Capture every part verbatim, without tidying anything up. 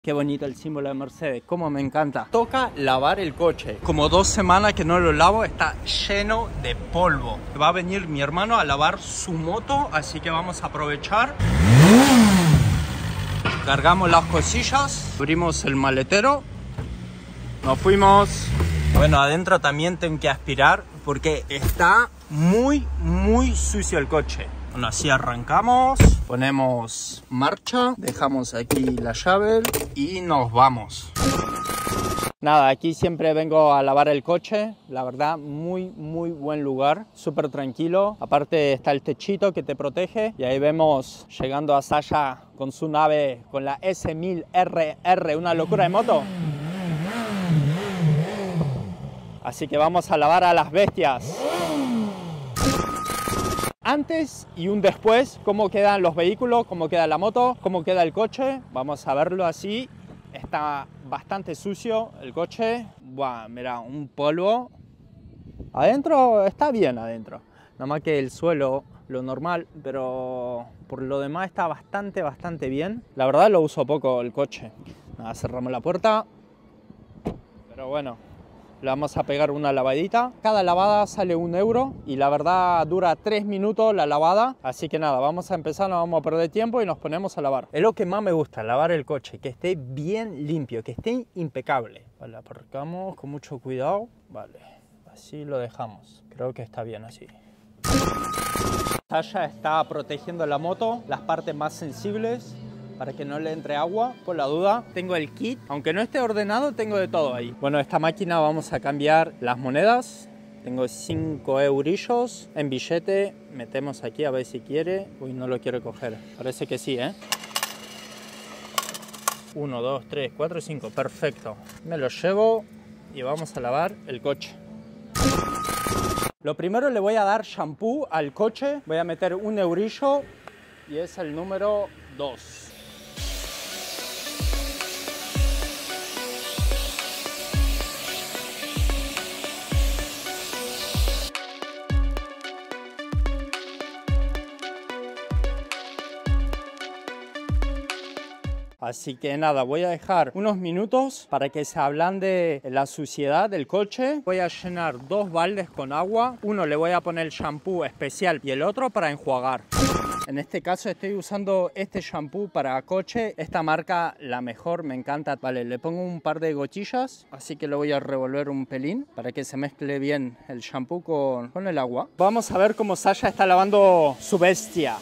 Qué bonito el símbolo de Mercedes, cómo me encanta. Toca lavar el coche. Como dos semanas que no lo lavo, está lleno de polvo. Va a venir mi hermano a lavar su moto, así que vamos a aprovechar. Cargamos las cosillas, abrimos el maletero, nos fuimos. Bueno, adentro también tengo que aspirar porque está muy, muy sucio el coche. Bueno, así arrancamos, ponemos marcha, dejamos aquí la llave y nos vamos. Nada, aquí siempre vengo a lavar el coche, la verdad muy muy buen lugar, súper tranquilo. Aparte está el techito que te protege y ahí vemos llegando a Sasha con su nave, con la S mil R R, una locura de moto. Así que vamos a lavar a las bestias. Antes y un después, cómo quedan los vehículos, cómo queda la moto, cómo queda el coche. Vamos a verlo así. Está bastante sucio el coche. Buah, mira, un polvo. Adentro está bien adentro. Nada más que el suelo, lo normal, pero por lo demás está bastante, bastante bien. La verdad lo uso poco el coche. Nada, cerramos la puerta. Pero bueno. Le vamos a pegar una lavadita. Cada lavada sale un euro y la verdad dura tres minutos la lavada. Así que nada, vamos a empezar, no vamos a perder tiempo y nos ponemos a lavar. Es lo que más me gusta, lavar el coche, que esté bien limpio, que esté impecable. Vale, aparcamos con mucho cuidado. Vale, así lo dejamos. Creo que está bien así. Sasha está protegiendo la moto, las partes más sensibles, para que no le entre agua, por la duda. Tengo el kit, aunque no esté ordenado, tengo de todo ahí. Bueno, esta máquina vamos a cambiar las monedas. Tengo cinco eurillos en billete. Metemos aquí a ver si quiere. Uy, no lo quiere coger. Parece que sí, ¿eh? uno, dos, tres, cuatro, cinco. Perfecto. Me lo llevo y vamos a lavar el coche. Lo primero le voy a dar shampoo al coche. Voy a meter un eurillo y es el número dos. Así que nada, voy a dejar unos minutos para que se ablande la suciedad del coche. Voy a llenar dos baldes con agua. Uno le voy a poner el shampoo especial y el otro para enjuagar. En este caso estoy usando este shampoo para coche. Esta marca, la mejor, me encanta. Vale, le pongo un par de gotillas. Así que lo voy a revolver un pelín para que se mezcle bien el shampoo con, con el agua. Vamos a ver cómo Sasha está lavando su bestia.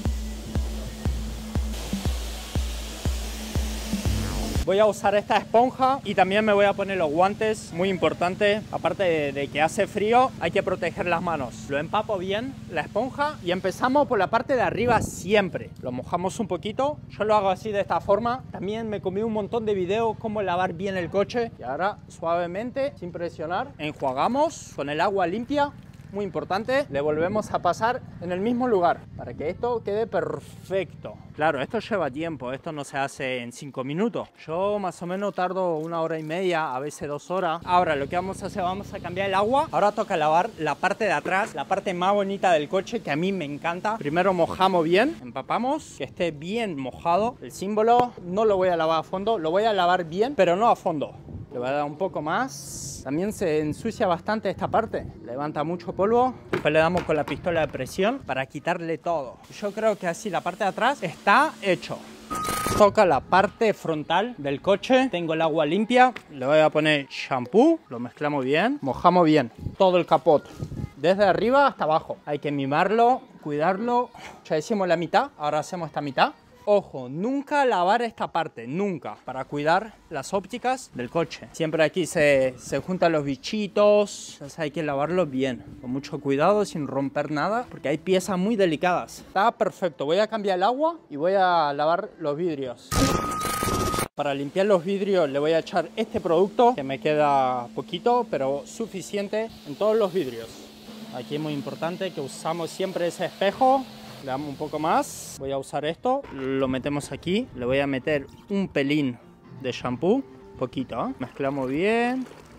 Voy a usar esta esponja y también me voy a poner los guantes, muy importante. Aparte de, de que hace frío, hay que proteger las manos. Lo empapo bien, la esponja, y empezamos por la parte de arriba siempre. Lo mojamos un poquito, yo lo hago así de esta forma. También me comí un montón de videos cómo lavar bien el coche. Y ahora suavemente, sin presionar, enjuagamos con el agua limpia. Muy importante, le volvemos a pasar en el mismo lugar para que esto quede perfecto. Claro, esto lleva tiempo, esto no se hace en cinco minutos. Yo más o menos tardo una hora y media, a veces dos horas. Ahora lo que vamos a hacer, vamos a cambiar el agua. Ahora toca lavar la parte de atrás, la parte más bonita del coche, que a mí me encanta. Primero mojamos bien, empapamos, que esté bien mojado. El símbolo no lo voy a lavar a fondo, lo voy a lavar bien, pero no a fondo. Le voy a dar un poco más. También se ensucia bastante esta parte. Levanta mucho polvo. Después le damos con la pistola de presión para quitarle todo. Yo creo que así la parte de atrás está hecho. Toca la parte frontal del coche. Tengo el agua limpia. Le voy a poner shampoo. Lo mezclamos bien. Mojamos bien todo el capot. Desde arriba hasta abajo. Hay que mimarlo, cuidarlo. Ya hicimos la mitad. Ahora hacemos esta mitad. Ojo, nunca lavar esta parte, nunca, para cuidar las ópticas del coche. Siempre aquí se, se juntan los bichitos, entonces hay que lavarlo bien, con mucho cuidado, sin romper nada, porque hay piezas muy delicadas. Está perfecto, voy a cambiar el agua y voy a lavar los vidrios. Para limpiar los vidrios le voy a echar este producto, que me queda poquito, pero suficiente en todos los vidrios. Aquí es muy importante que usamos siempre ese espejo. Le damos un poco más. Voy a usar esto. Lo metemos aquí. Le voy a meter un pelín de shampoo. Poquito, ¿eh? Mezclamos bien.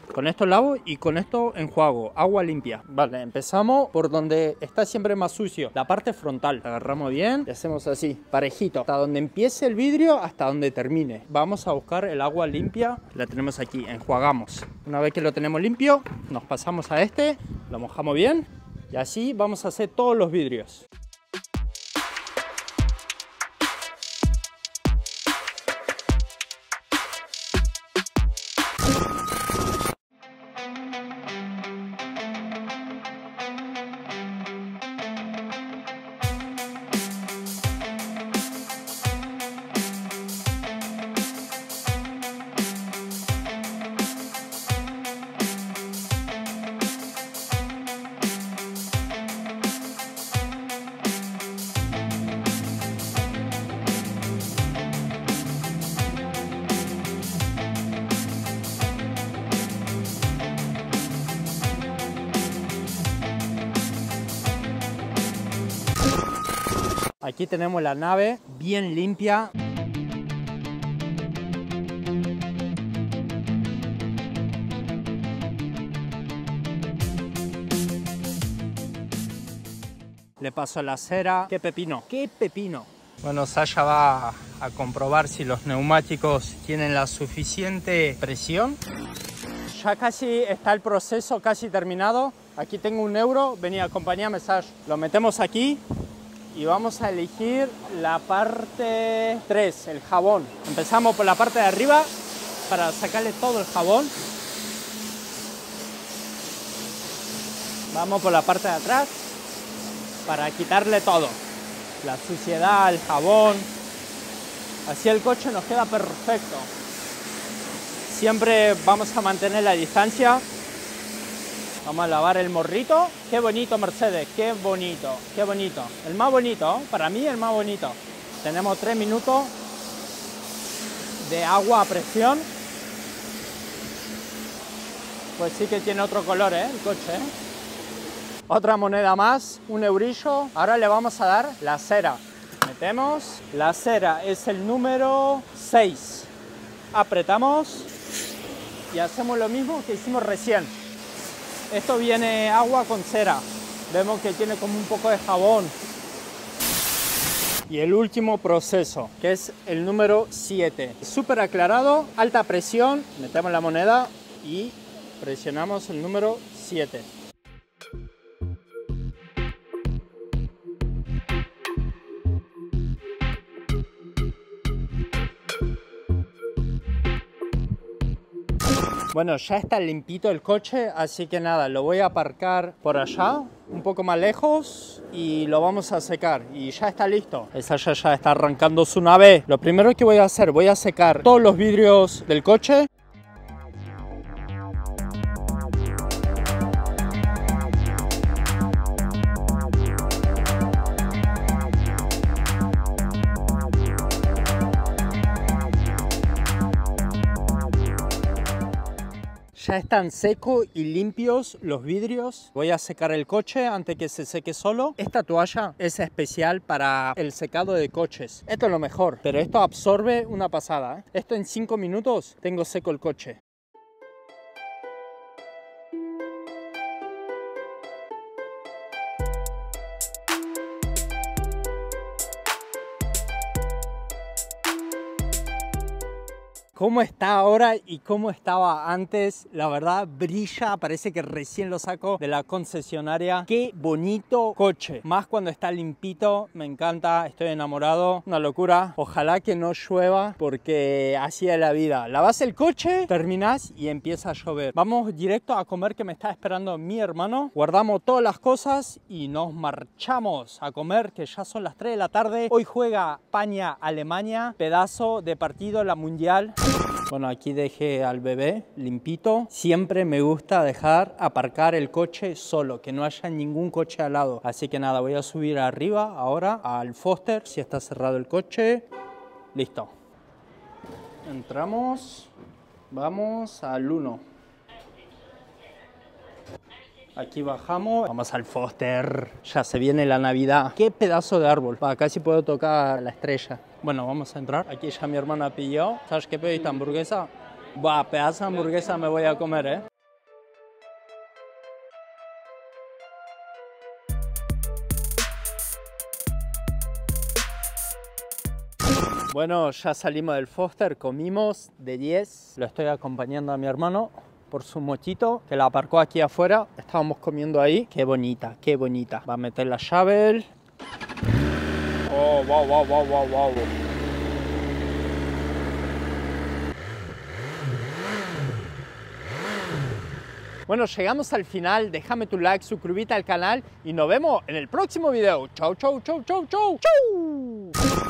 Con esto lavo y con esto enjuago, agua limpia. Vale, empezamos por donde está siempre más sucio, la parte frontal. Agarramos bien y hacemos así, parejito, hasta donde empiece el vidrio hasta donde termine. Vamos a buscar el agua limpia, la tenemos aquí, enjuagamos. Una vez que lo tenemos limpio, nos pasamos a este, lo mojamos bien y así vamos a hacer todos los vidrios. Aquí tenemos la nave bien limpia. Le paso la cera. ¡Qué pepino! ¡Qué pepino! Bueno, Sasha va a comprobar si los neumáticos tienen la suficiente presión. Ya casi está el proceso, casi terminado. Aquí tengo un euro. Vení, acompáñame, Sasha. Lo metemos aquí. Y vamos a elegir la parte tres, el jabón. Empezamos por la parte de arriba para sacarle todo el jabón. Vamos por la parte de atrás para quitarle todo. La suciedad, el jabón. Así el coche nos queda perfecto. Siempre vamos a mantener la distancia. Vamos a lavar el morrito. Qué bonito, Mercedes, qué bonito, qué bonito. El más bonito, para mí el más bonito. Tenemos tres minutos de agua a presión. Pues sí que tiene otro color, ¿eh? El coche, ¿eh? Otra moneda más, un eurillo. Ahora le vamos a dar la cera. Metemos. La cera es el número seis. Apretamos y hacemos lo mismo que hicimos recién. Esto viene agua con cera. Vemos que tiene como un poco de jabón. Y el último proceso, que es el número siete. Súper aclarado, alta presión. Metemos la moneda y presionamos el número siete. Bueno, ya está limpito el coche, así que nada, lo voy a aparcar por allá, un poco más lejos, y lo vamos a secar. Y ya está listo. Esa ya, ya está arrancando su nave. Lo primero que voy a hacer, voy a secar todos los vidrios del coche. Ya están secos y limpios los vidrios. Voy a secar el coche antes que se seque solo. Esta toalla es especial para el secado de coches. Esto es lo mejor, pero esto absorbe una pasada, ¿eh? Esto en cinco minutos tengo seco el coche. Cómo está ahora y cómo estaba antes, la verdad brilla, parece que recién lo saco de la concesionaria. Qué bonito coche, más cuando está limpito, me encanta, estoy enamorado, una locura. Ojalá que no llueva porque así es la vida. Lavas el coche, terminás y empieza a llover. Vamos directo a comer, que me está esperando mi hermano. Guardamos todas las cosas y nos marchamos a comer, que ya son las tres de la tarde. Hoy juega España-Alemania, pedazo de partido, la mundial. Bueno, aquí dejé al bebé limpito. Siempre me gusta dejar aparcar el coche solo, que no haya ningún coche al lado. Así que nada, voy a subir arriba ahora al Foster, si está cerrado el coche. Listo. Entramos. Vamos al uno. Aquí bajamos. Vamos al Foster. Ya se viene la Navidad. Qué pedazo de árbol. Va, casi puedo tocar la estrella. Bueno, vamos a entrar. Aquí ya mi hermana pidió. ¿Sabes qué pediste? ¿Hamburguesa? Va, pedazo de hamburguesa me voy a comer, ¿eh? Bueno, ya salimos del Foster, comimos de diez. Lo estoy acompañando a mi hermano por su mochito, que la aparcó aquí afuera. Estábamos comiendo ahí. Qué bonita, qué bonita. Va a meter la llave él. Oh, wow, wow, wow, wow, wow. Bueno, llegamos al final. Déjame tu like, suscríbete al canal y nos vemos en el próximo video. Chau, chau, chau, chau, chau, chau.